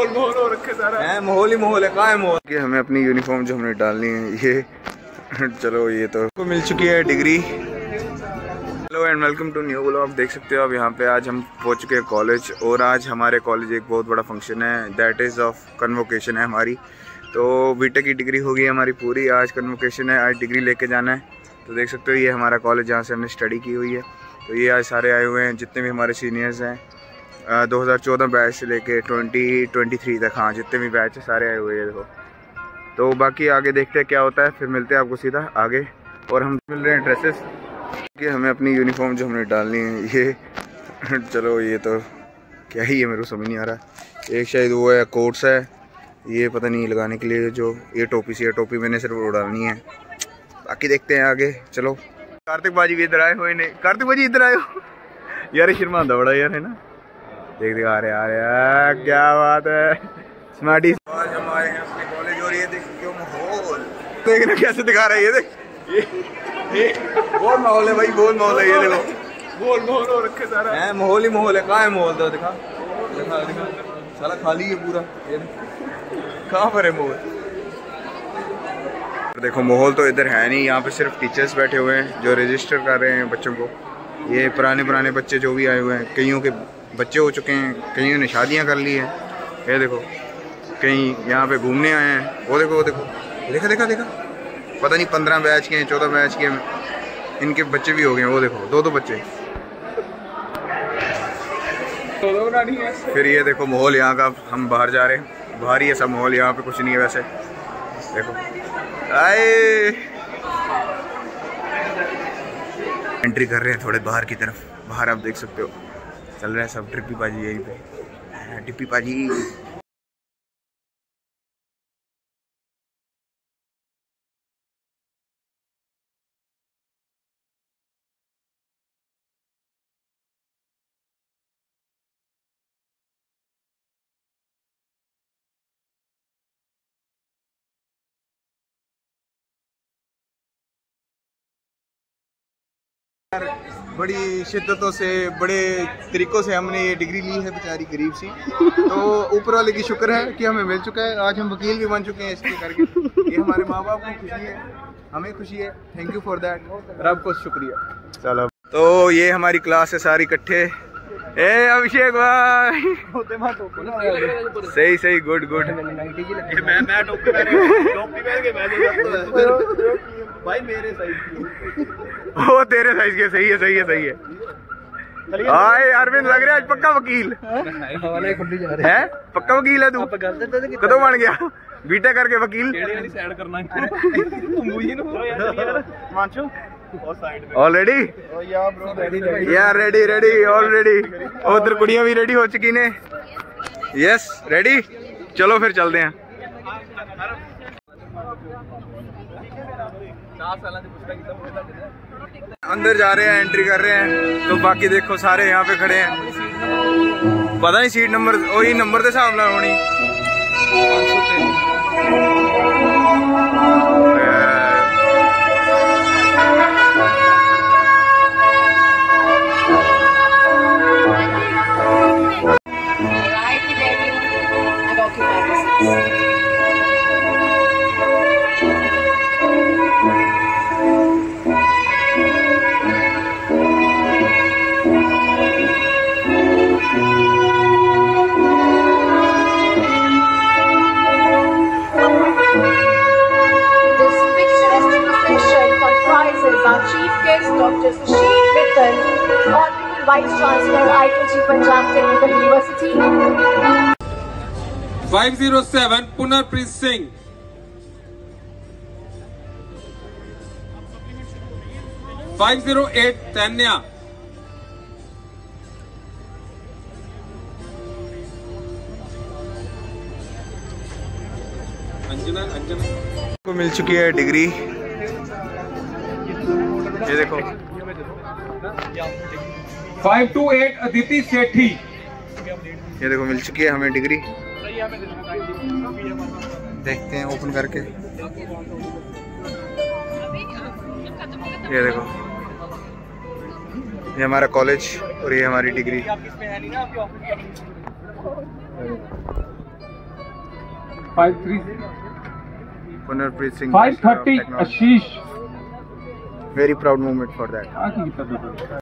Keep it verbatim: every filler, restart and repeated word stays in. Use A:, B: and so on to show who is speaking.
A: माहौल माहौल हो रखे सारा है, माहौल ही माहौल है। कहाँ है माहौल? कि हमें अपनी यूनिफॉर्म जो हमने डालनी है ये चलो ये तो को मिल चुकी है degree. Hello and welcome to new vlog. देख सकते हो अब यहाँ पे आज हम पहुँच चुके हैं कॉलेज, और आज हमारे कॉलेज एक बहुत बड़ा फंक्शन है, दैट इज़ ऑफ कन्वोकेशन है हमारी। तो बीटेक की डिग्री होगी हमारी पूरी, आज कन्वोकेशन है, आज डिग्री लेके जाना है। तो देख सकते हो ये हमारा कॉलेज जहाँ से हमने स्टडी की हुई है। तो ये आज सारे आए हुए हैं जितने भी हमारे सीनियर्स हैं, दो हज़ार चौदह बैच से लेके ट्वेंटी ट्वेंटी थ्री तक, हाँ जितने भी बैच है सारे आए हुए हैं देखो। तो बाकी आगे देखते हैं क्या होता है, फिर मिलते हैं आपको सीधा आगे। और हम मिल रहे हैं ड्रेसेस कि हमें अपनी यूनिफॉर्म जो हमने डालनी है ये चलो ये तो क्या ही है मेरे को समझ नहीं आ रहा। एक शायद वो है कोट्स है, ये पता नहीं लगाने के लिए, जो ये टोपी सी है, टोपी मैंने सिर्फ उड़ानी है। बाकी देखते हैं आगे चलो। कार्तिक बाजी भी इधर आए हुए नहीं, कार्तिक बाजी इधर आए हो यार, शर्मा आंदा बड़ा यार है ना। देख देख आ रहे आ रहे, क्या बात है स्मार्टी। आज हम आए हैं अपने कॉलेज और ये देख क्यों माहौल देखना कैसे दिखा रहा है, ये देख ये बहुत माहौल है भाई, बहुत माहौल है। ये देखो बहुत माहौल हो रखे सारा है, माहौल ही माहौल है। कहाँ है माहौल? तो दिखा दिखा दिखा सारा खाली है पूरा, ये कहाँ पर है माहौल? देखो माहौल तो इधर है नहीं, यहाँ पे सिर्फ टीचर्स बैठे हुए हैं जो रजिस्टर कर रहे हैं बच्चों को। ये पुराने पुराने बच्चे जो भी आए हुए हैं, कईयों के बच्चे हो चुके हैं, कईयों ने शादियाँ कर ली हैं। ये देखो कहीं यहाँ पे घूमने आए हैं, वो देखो वो देखो देखा देखा देखा पता नहीं पंद्रह बैच के हैं, चौदह बैच के हैं, इनके बच्चे भी हो गए हैं। वो देखो दो दो बच्चे। फिर ये देखो माहौल यहाँ का, हम बाहर जा रहे हैं, बाहर ही ऐसा माहौल, यहाँ पे कुछ नहीं है वैसे। देखो आए एंट्री कर रहे हैं थोड़े बाहर की तरफ, बाहर आप देख सकते हो चल रहे हैं सब ट्रिपी पाजी यहीं पे, टिप्पी पाजी। बड़ी शिद्दतों से, बड़े तरीकों से हमने ये डिग्री ली है, बेचारी गरीब सी। तो ऊपर वाले की शुक्र है कि हमें मिल चुका है, आज हम वकील भी बन चुके हैं इसके करके। ये हमारे माँ बाप को खुशी है, हमें खुशी है, थैंक यू फॉर दैट, रब को शुक्रिया। चलो तो ये हमारी क्लास है सारी इकट्ठे। ए अभिषेक भाई सही सही, गुड गुड। भाई मेरे साइज की, वो तेरे साइज के, सही है सही है सही है। हाय अरविंद लग रहा है आज पक्का वकील है, पक्का वकील है तू। कदों बन गया बीटेक करके वकील? ऑलरेडी यार, रेडी रेडी ऑलरेडी। उधर कुड़ियां भी रेडी हो चुकी ने, यस रेडी। चलो फिर चलते हैं। अंदर जा रहे हैं, एंट्री कर रहे हैं। तो बाकी देखो सारे यहाँ पे खड़े हैं, पता नहीं सीट नंबर वही नंबर के हिसाब नाल होनी।
B: Doctor Sushil Mittal, Honorable Vice Chancellor I K G Punjab Technical University.
C: five oh seven Punarpreet Singh. five oh eight Tanya. Anjana Anjana
A: को मिल चुकी है डिग्री, ये देखो।
C: five two eight अदिति सेठी,
A: ये देखो मिल चुकी है हमें डिग्री। देखते हैं ओपन करके, ये देखो ये हमारा कॉलेज और ये हमारी degree.
C: five three.
A: Punarpreet Singh.
C: five thirty. Ashish.
A: Very proud moment for that.
C: आगे की तरफ देखो।